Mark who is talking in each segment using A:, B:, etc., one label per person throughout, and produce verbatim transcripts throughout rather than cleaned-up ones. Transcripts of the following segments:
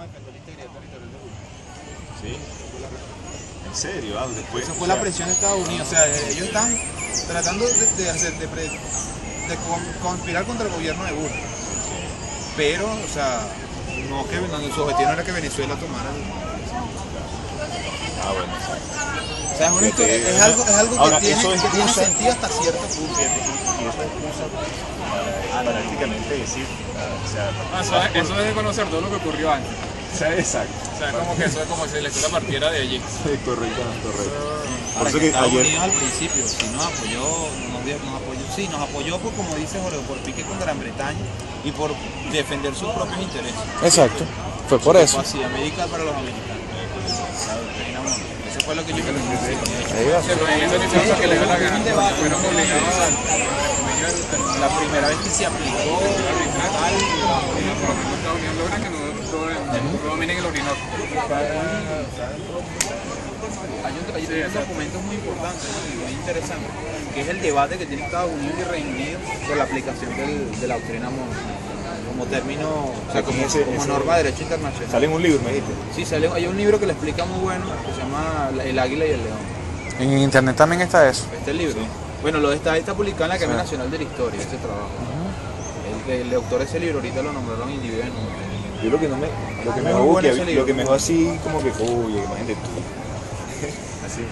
A: a defender la integridad territorial de Cuba.
B: Sí. ¿En serio? Ah, después,
A: Esa fue
B: o sea,
A: la presión de Estados Unidos. O sea, ellos están tratando de, de, hacer, de, pre, de conspirar contra el gobierno de Bush. Pero, o sea, no que no, su objetivo no era que Venezuela tomara el...
B: Ah, bueno, exacto.
A: O sea, es, una historia, es algo, es algo
B: Ahora,
A: que, tiene,
B: eso es
A: que tiene
B: excusa,
A: sentido hasta cierto punto.
B: y eso es excusa para prácticamente decir, o sea,
C: Ah, eso, es, eso es de conocer todo lo que ocurrió antes.
B: o sea, exacto.
C: O sea, como que eso es como si la historia partiera de allí.
B: Correcto, correcto. Por
A: Para
B: eso
A: que
B: que
A: Estados
B: ayer,
A: Unidos al principio, si nos apoyó, nos, dio- nos apoyó, sí, nos apoyó por, como dice Jorge, por pique con Gran Bretaña y por defender sus propios intereses.
D: Exacto, fue por
A: Fue
D: eso.
A: así, América para los americanos. La doctrina Monroe. Eso fue lo que yo creo que
D: Ahí va.
C: Sí, pero en esa elección fue que le dio la gana.
A: un debate,
C: Pero
A: un debate
C: obligado a...
A: interesante. La primera vez que se aplicó tal,
C: Estados Unidos logra que no, no dominen el Orinoco.
A: hay un, hay un documento muy importante, ¿no? Y muy interesante, que es el debate que tiene Estados Unidos y Reino Unido por la aplicación del, de la doctrina Monroe como término, o sea, como,
B: Ese-
A: como
B: ese-
A: norma de derecho internacional.
B: sale en un libro, me dijiste.
A: Sí, sale, hay un libro que le explica muy bueno, que se llama El Águila y el León.
D: En internet también está eso.
A: Este libro. Bueno, lo está, está publicado en la Academia Nacional de la Historia, ese trabajo. el, que- el autor de ese libro ahorita lo nombraron individuo.
B: Yo lo que no me, lo que me
A: Muy
B: dejó,
A: bueno
B: que-
A: ese libro.
B: lo que me dejó así como que, uy, imagínate tú. Así.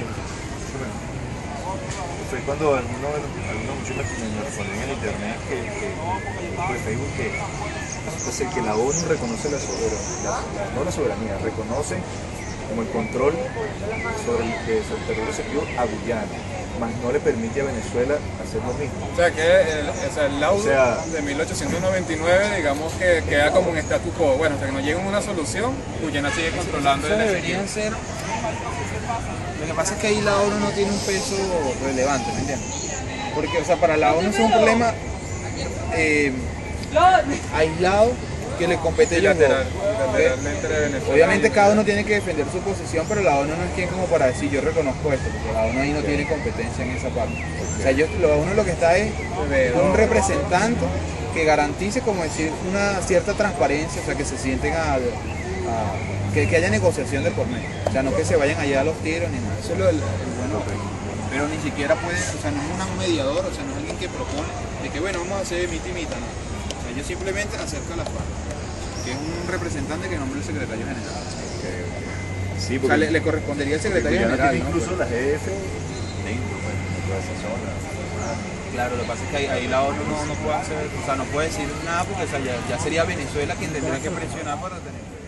B: Fue cuando alguno, algunos muchos me, me respondían en internet que, que, por Facebook que resulta ser que la ONU reconoce la soberanía, la, no la soberanía, reconoce como el control sobre el, de, sobre el territorio sentido a Guyana, mas no le permite a Venezuela hacer lo mismo.
C: O sea, que el, o sea, el laudo
B: O sea,
C: de mil ochocientos noventa y nueve, digamos que queda como un statu quo. Bueno, hasta que no llegue a una solución, Guyana sigue controlando
A: Eso
C: el
A: deberían ser. Lo que pasa es que ahí la ONU no tiene un peso relevante, ¿me entiendes? Porque, o sea, para la ONU es un problema eh, aislado que le compete a ellos
C: bilateral,
A: dos, ¿ok?
C: bilateralmente de Venezuela.
A: Obviamente
C: y-
A: cada uno tiene que defender su posición, pero la ONU no es quien como para decir yo reconozco esto, porque la ONU ahí no tiene competencia en esa parte. O sea, yo, la ONU lo que está es un representante que garantice, como decir, una cierta transparencia, o sea, que se sienten a, a- que, que haya negociación de por medio, o sea, no que se vayan allá a los tiros ni nada. Eso es lo, el, el bueno, pero ni siquiera puede, o sea, no es un mediador, o sea, no es alguien que propone de que bueno, vamos a hacer mita y mita, no. O sea, ellos simplemente acercan las partes, que es un representante que nombra el secretario general.
B: Sí,
A: O sea, le, le correspondería al secretario
B: Guyana
A: general,
B: tiene
A: ¿no?
B: incluso la G F dentro, pues, de toda esa zona.
A: Claro, lo que pasa es que ahí, ahí la ONU no, no puede hacer, o sea, no puede decir nada porque o sea, ya, ya sería Venezuela quien tendría que presionar para tener.